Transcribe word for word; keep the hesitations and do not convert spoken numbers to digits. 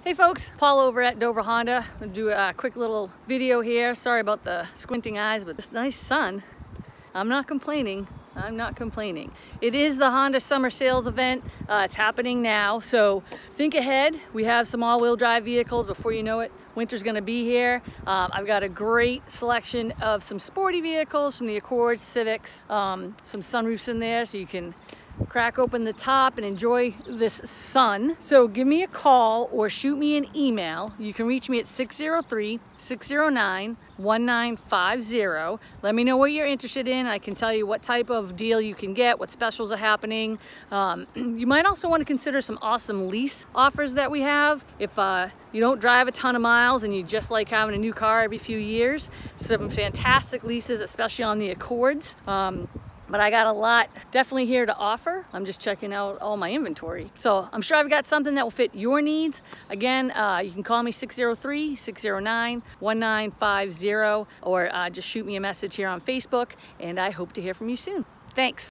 Hey folks, Paul over at Dover Honda. I'm gonna do a quick little video here. Sorry about the squinting eyes, but this nice sun, I'm not complaining. I'm not complaining. It is the Honda Summer Sales event. Uh, it's happening now, so think ahead. We have some all-wheel drive vehicles. Before you know it, winter's gonna be here. Um, I've got a great selection of some sporty vehicles from the Accords, Civics, um, some sunroofs in there so you can crack open the top and enjoy this sun. So give me a call or shoot me an email. You can reach me at six oh three, six oh nine, one nine five oh. Let me know what you're interested in. I can tell you what type of deal you can get, what specials are happening. Um, you might also want to consider some awesome lease offers that we have. If uh, you don't drive a ton of miles and you just like having a new car every few years, some fantastic leases, especially on the Accords. Um, But I got a lot definitely here to offer. I'm just checking out all my inventory. So I'm sure I've got something that will fit your needs. Again, uh, you can call me six oh three, six oh nine, one nine five oh or uh, just shoot me a message here on Facebook, and I hope to hear from you soon. Thanks.